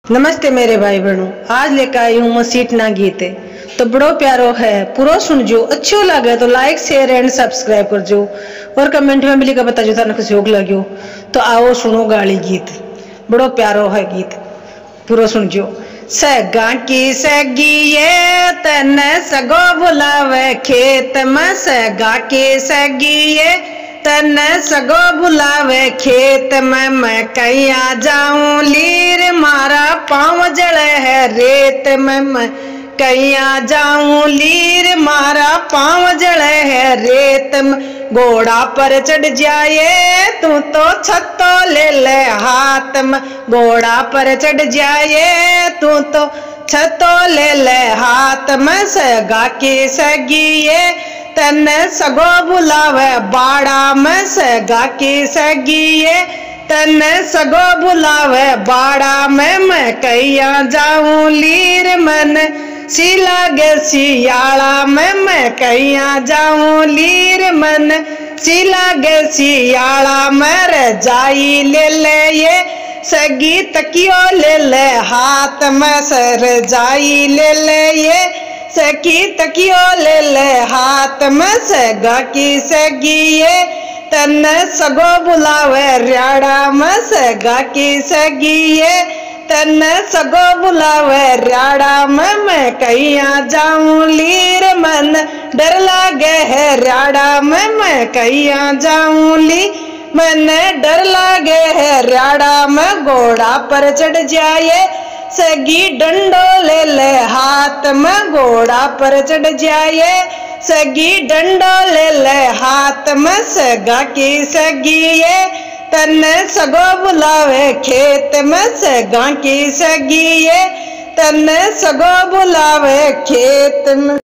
नमस्ते मेरे भाई बहनों, आज लेकर आई हूँ मसीटना गीत है तो बड़ो प्यारो है। पूरा सुन जो, अच्छो लगे तो लाइक शेयर एंड सब्सक्राइब कर जो और कमेंट में मिली का बता जो था योग लग्यो। तो आओ सुनो गाली गीत, बड़ो प्यारो है गीत, पूरा सुन जो। सगा की सगी ये तन सगो बुलावे खेत में, सगा की सगी ये तन सगो बुलावे खेत में। मैं कैया जाऊं लीर मारा पाँव जड़े है रेत में। मैं कैया जाऊं लीर मारा पाँव जड़े है रेत में। घोड़ा पर चढ़ जाए तू तो छत्तो ले ले हाथ में। घोड़ा पर चढ़ जाए तू तो छत्तो ले ले हाथ में। सगा की सगी ये तन सगो बुलावे बाड़ा में। सगा की सगी ये तन सगो बुलावे बाड़ा में। मैं कैया जाऊं लीर मन सी लागे सियाला में। मैं कैया जाऊं लीर मन सी लागे सियाला में। रजाई ले ले ये सगी तकियो ले ले हाथ में। रजाई ले ले ये सगी तकियो ले ले हाथ में। सगा की सगी ये तन सगो बुलावे रियाड़ा में। सगा की सगी ये तन सगो बुलावे रियाड़ा में। मैं कैया जाऊं लीर मन डर लागे है रियाड़ा में। मैं कैया जाऊं ली मन डर लागे है रियाड़ा में। घोड़ा पर चढ़ जाए सगी डंडो ले ले हाथ में। घोड़ा पर चढ़ जाए सगी डंडो ले ले हाथ में। सगा की सगी ये तन सगो बुलावे खेत में। सगा की सगी ये तन सगो बुलावे खेत में।